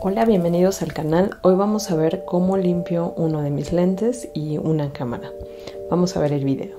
Hola, bienvenidos al canal. Hoy vamos a ver cómo limpio uno de mis lentes y una cámara. Vamos a ver el video.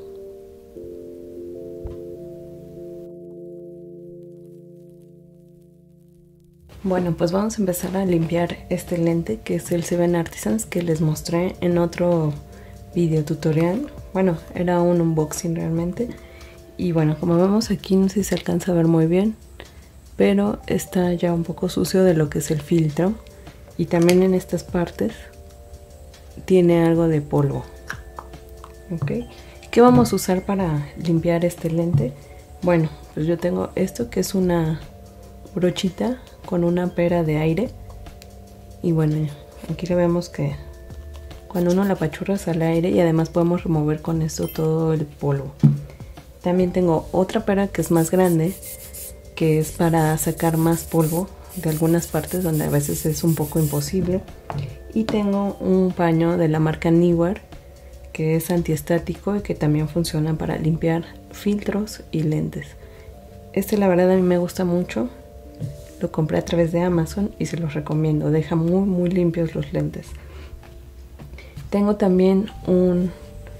Bueno, pues vamos a empezar a limpiar este lente que es el Seven Artisans que les mostré en otro video tutorial. Bueno, era un unboxing realmente. Y bueno, como vemos aquí, no sé si se alcanza a ver muy bien, pero está ya un poco sucio de lo que es el filtro. Y también en estas partes tiene algo de polvo. ¿Ok? ¿Qué vamos a usar para limpiar este lente? Bueno, pues yo tengo esto que es una brochita con una pera de aire. Y bueno, aquí le vemos que cuando uno la apachurra sale aire y además podemos remover con esto todo el polvo. También tengo otra pera que es más grande, que es para sacar más polvo de algunas partes donde a veces es un poco imposible. Y tengo un paño de la marca Neewer que es antiestático y que también funciona para limpiar filtros y lentes. Este la verdad a mí me gusta mucho, lo compré a través de Amazon y se los recomiendo, deja muy limpios los lentes. Tengo también un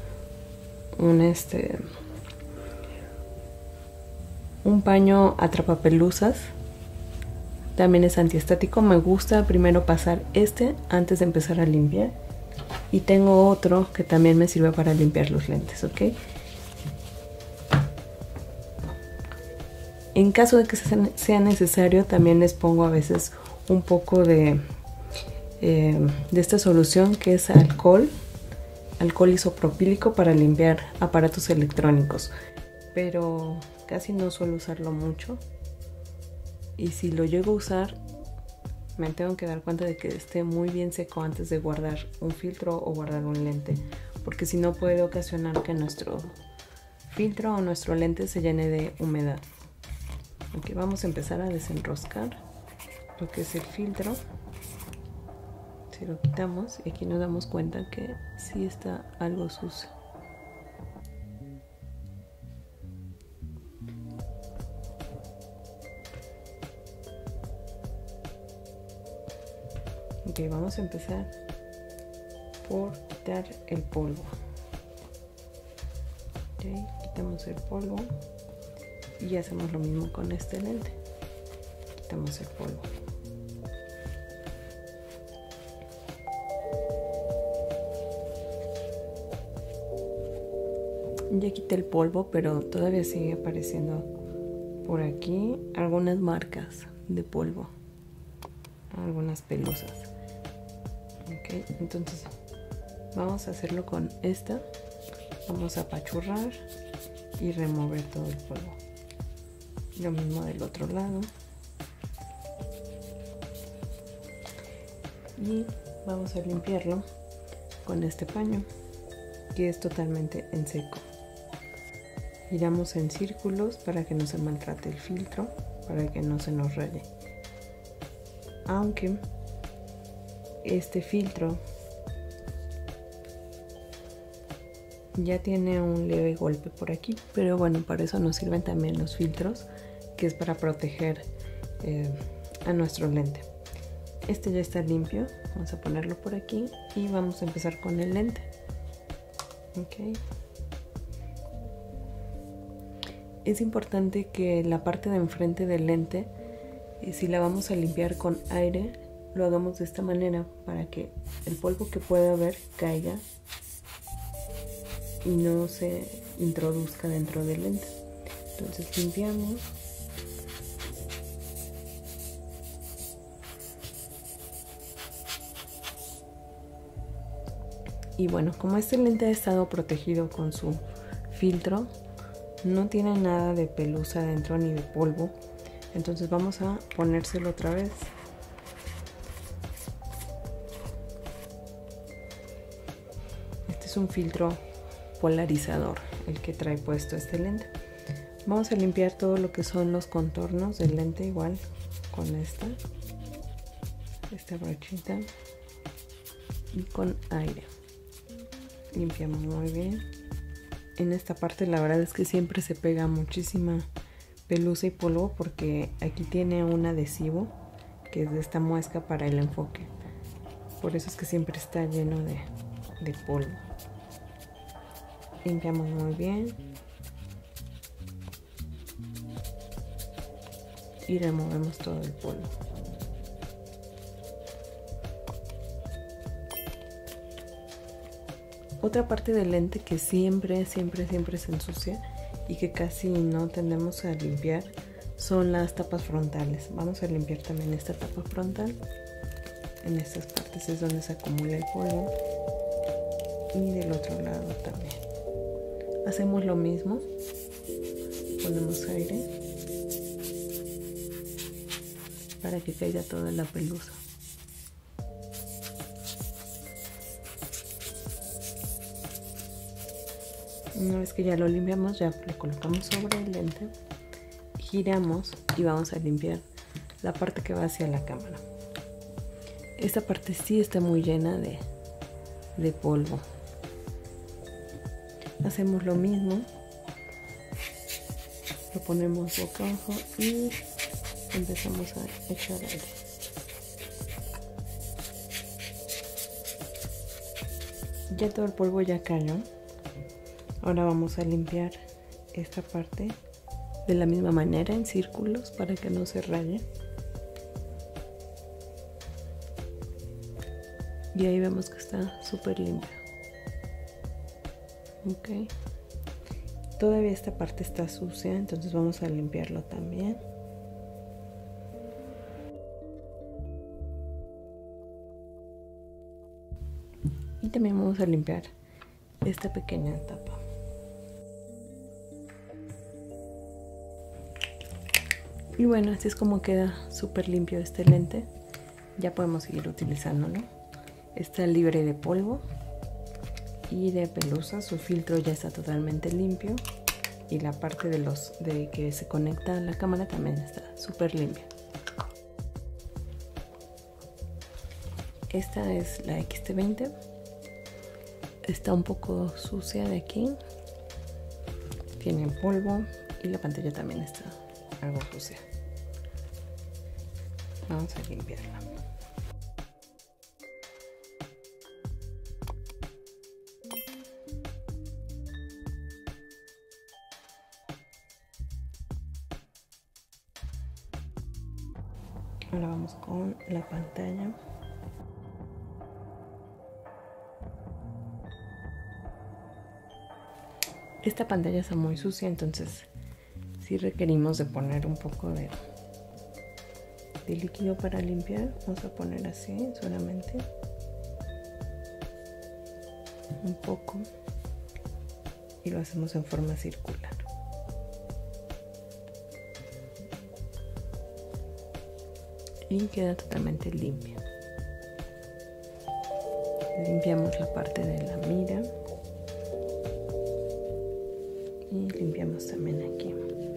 paño atrapapelusas. También es antiestático. Me gusta primero pasar este antes de empezar a limpiar. Y tengo otro que también me sirve para limpiar los lentes, ¿ok? En caso de que sea necesario, también les pongo a veces un poco de esta solución que es alcohol isopropílico para limpiar aparatos electrónicos. Pero casi no suelo usarlo mucho. Y si lo llego a usar, me tengo que dar cuenta de que esté muy bien seco antes de guardar un filtro o guardar un lente, porque si no puede ocasionar que nuestro filtro o nuestro lente se llene de humedad. Ok, vamos a empezar a desenroscar lo que es el filtro. Si lo quitamos, y aquí nos damos cuenta que sí está algo sucio. Ok, vamos a empezar por quitar el polvo. Okay, quitamos el polvo y hacemos lo mismo con este lente. Quitamos el polvo. Ya quité el polvo, pero todavía sigue apareciendo por aquí algunas marcas de polvo, algunas pelusas. Ok, entonces vamos a hacerlo con esta. Vamos a apachurrar y remover todo el polvo. Lo mismo del otro lado. Y vamos a limpiarlo con este paño que es totalmente en seco. Giramos en círculos para que no se maltrate el filtro, para que no se nos raye. Aunque este filtro ya tiene un leve golpe por aquí, pero bueno, para eso nos sirven también los filtros, que es para proteger a nuestro lente. Este ya está limpio, vamos a ponerlo por aquí y vamos a empezar con el lente. Ok. Es importante que la parte de enfrente del lente, si la vamos a limpiar con aire, lo hagamos de esta manera para que el polvo que pueda haber caiga y no se introduzca dentro del lente. Entonces limpiamos. Y bueno, como este lente ha estado protegido con su filtro, no tiene nada de pelusa dentro ni de polvo, entonces vamos a ponérselo otra vez. Este es un filtro polarizador el que trae puesto este lente. Vamos a limpiar todo lo que son los contornos del lente igual con esta brochita y con aire. Limpiamos muy bien. En esta parte la verdad es que siempre se pega muchísima pelusa y polvo porque aquí tiene un adhesivo que es de esta muesca para el enfoque. Por eso es que siempre está lleno de polvo. Limpiamos muy bien y removemos todo el polvo. Otra parte del lente que siempre se ensucia y que casi no tendemos a limpiar son las tapas frontales. Vamos a limpiar también esta tapa frontal. En estas partes es donde se acumula el polvo y del otro lado también. Hacemos lo mismo, ponemos aire para que caiga toda la pelusa. Una vez que ya lo limpiamos, ya lo colocamos sobre el lente, giramos y vamos a limpiar la parte que va hacia la cámara. Esta parte sí está muy llena de polvo. Hacemos lo mismo, lo ponemos boca abajo y empezamos a echar aire. Ya todo el polvo ya cayó. Ahora vamos a limpiar esta parte de la misma manera en círculos para que no se raye. Y ahí vemos que está súper limpio. Ok. Todavía esta parte está sucia, entonces vamos a limpiarlo también. Y también vamos a limpiar esta pequeña tapa. Y bueno, así es como queda súper limpio este lente. Ya podemos seguir utilizándolo. Está libre de polvo y de pelusa. Su filtro ya está totalmente limpio. Y la parte de que se conecta a la cámara también está súper limpia. Esta es la X-T20. Está un poco sucia de aquí. Tiene polvo y la pantalla también está algo sucia. Vamos a limpiarla. Ahora vamos con la pantalla. Esta pantalla está muy sucia, entonces sí requerimos de poner un poco de líquido para limpiar. Vamos a poner así solamente un poco y lo hacemos en forma circular. Y queda totalmente limpio. Limpiamos la parte de la mira y limpiamos también aquí.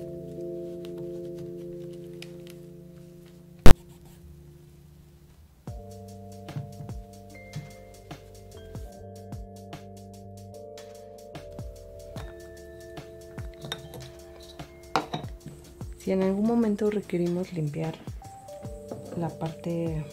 Si en algún momento requerimos limpiar la parte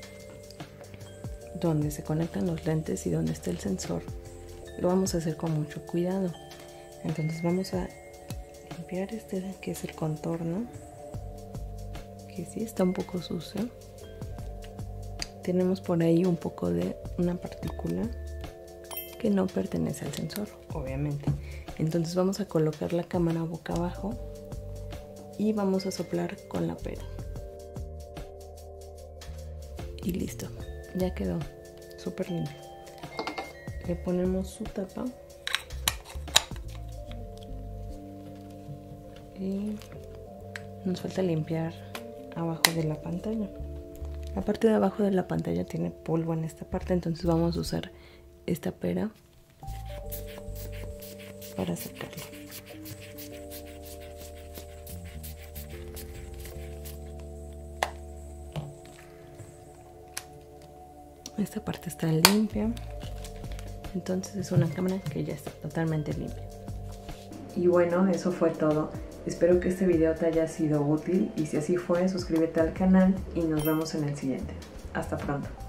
donde se conectan los lentes y donde está el sensor, lo vamos a hacer con mucho cuidado. Entonces vamos a limpiar este que es el contorno, que sí está un poco sucio. Tenemos por ahí un poco de una partícula que no pertenece al sensor, obviamente. Entonces vamos a colocar la cámara boca abajo y vamos a soplar con la pera. Y listo, ya quedó súper limpio. Le ponemos su tapa y nos falta limpiar abajo de la pantalla. La parte de abajo de la pantalla tiene polvo en esta parte, entonces vamos a usar esta pera para sacarlo. Esta parte está limpia, entonces es una cámara que ya está totalmente limpia. Y bueno, eso fue todo. Espero que este video te haya sido útil y si así fue, suscríbete al canal y nos vemos en el siguiente. Hasta pronto.